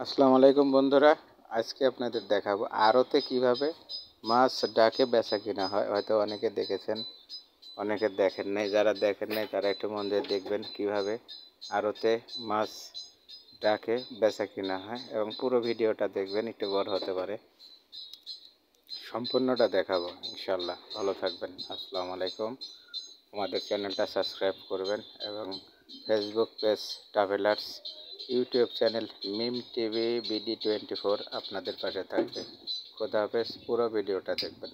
আসসালামু আলাইকুম বন্ধুরা, আজকে আপনাদের দেখাবো আড়তে কিভাবে মাছ ডাকে বেচা কিনা হয়। হয়তো অনেকে দেখেছেন, অনেকে দেখেন নাই। যারা দেখেন নাই তারা একটু মন দিয়ে দেখবেন কিভাবে আড়তে মাছ ডাকে বেচা কিনা হয় এবং পুরো ভিডিওটা দেখবেন। একটু বড় হতে পারে, সম্পূর্ণটা দেখাবো ইনশাল্লাহ। ভালো থাকবেন। আসসালামু আলাইকুম। আমাদের চ্যানেলটা সাবস্ক্রাইব করবেন এবং Facebook page travellers, YouTube channel Mim TV BD24 আপনাদের পাশে থাকবে। খোদা হাফেজ। পুরো ভিডিওটা দেখবেন।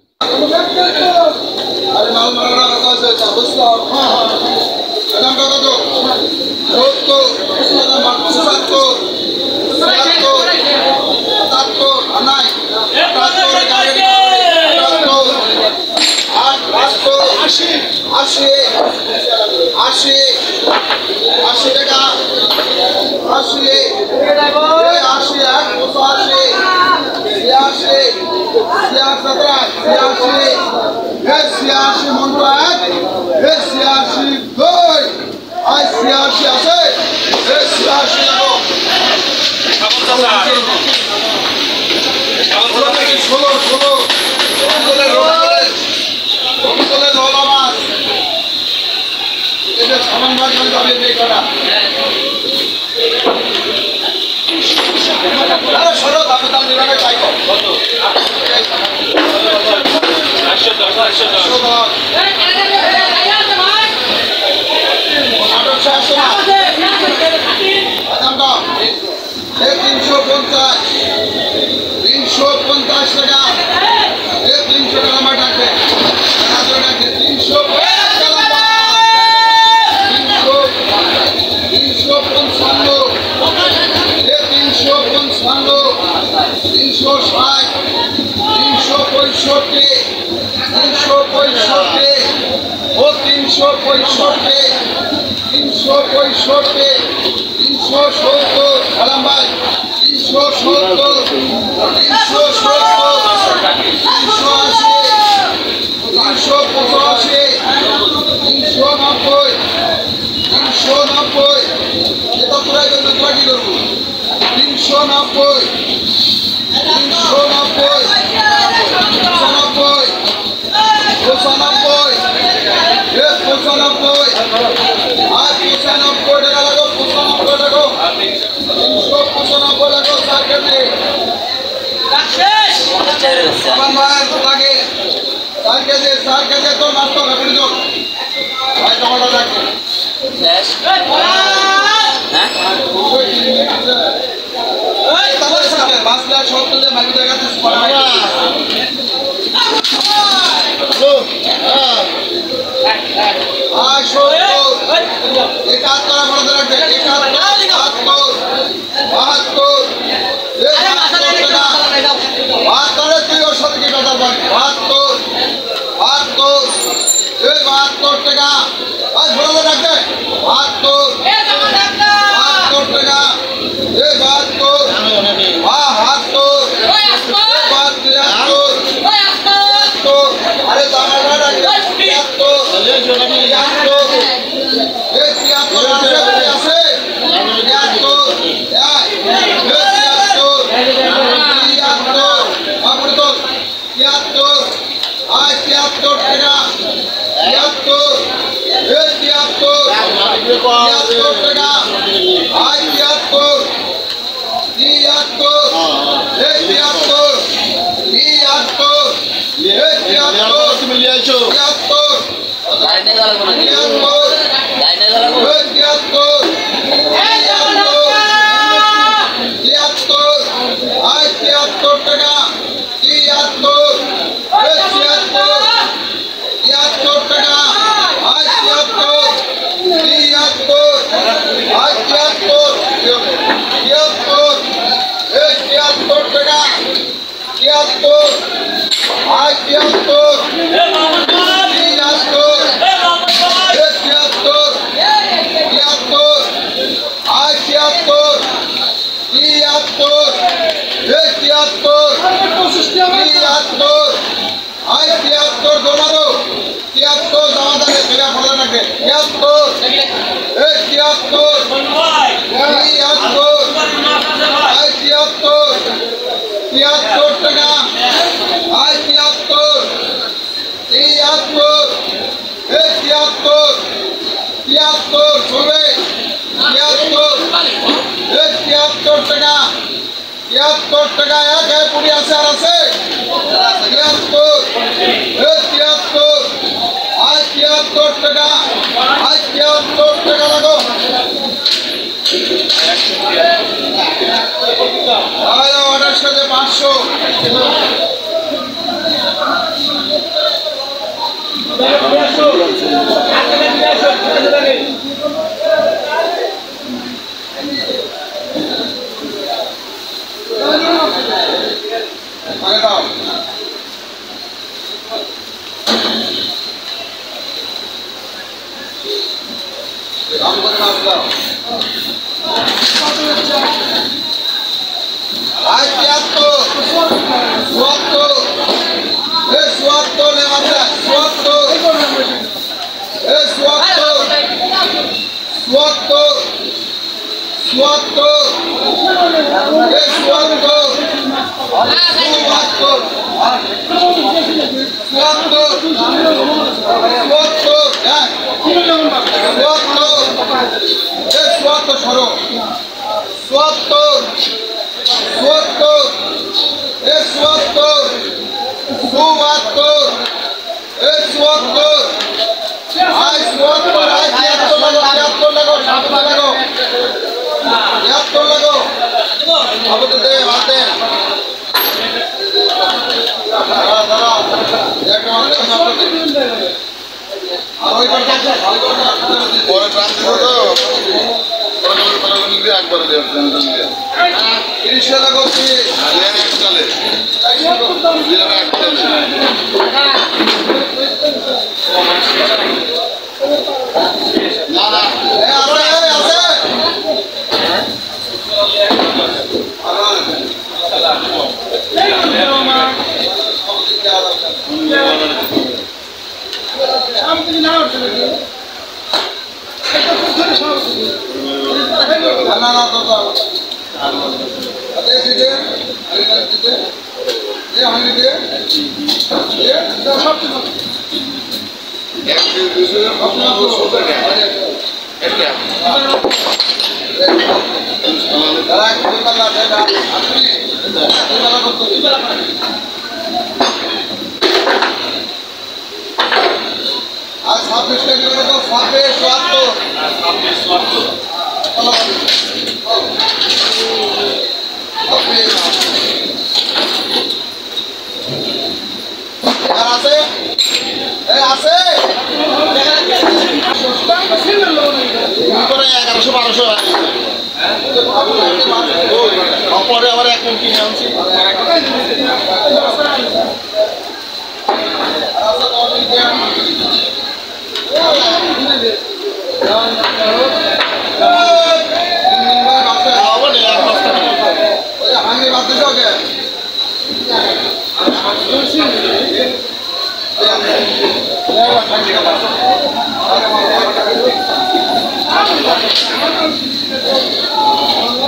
তিয়াত্তর টাকা, আয় তিয়াত্তর, তিয়াত্তর, এই তিয়াত্তর, তিয়াত্তর, চলবে, তিয়াত্তর, এই তিয়াত্তর টাকা, তিয়াত্তর টাকা, এক পুরি আছে আর আছে, তিয়াত্তর, এই তিয়াত্তর, আয় তিয়াত্তর টাকা, আয় তিয়াত্তর টাকা লাগো, আয় অর্ডার সাথে 500, আগে দাও দাম করে মাছ দাও, আয় 73, 74, এই 74 নেওয়া যায়, 74, এই 74, 74, 74, এই 74, 74, 74, সরো 74, 74, 74, 74, 74, আয় 74, আয় 73 লাগো, 73 লাগো, 73 লাগো, 73 লাগো, আপাতত দে হাতে দাঁড়াও, একটা মাত্র আর ওই পরে প্রান্ত একবার দেওয়া 30 টাকা করছি চলে না না আছে না না তো আরে দিতে আরে দিতে এই হানি দে এ সব কিছু এক দুশো আপনি তো সব এটা দাঁড়া একটু পাল্লা দে না আপনি পাল্লা করতে আর 26 টাকা করে তো 26 74 26 74 পাল্লা আছে আছে 1100-1200 পরে আবার এক মন কিনে আনছি হাঙ্গি বাদ দিস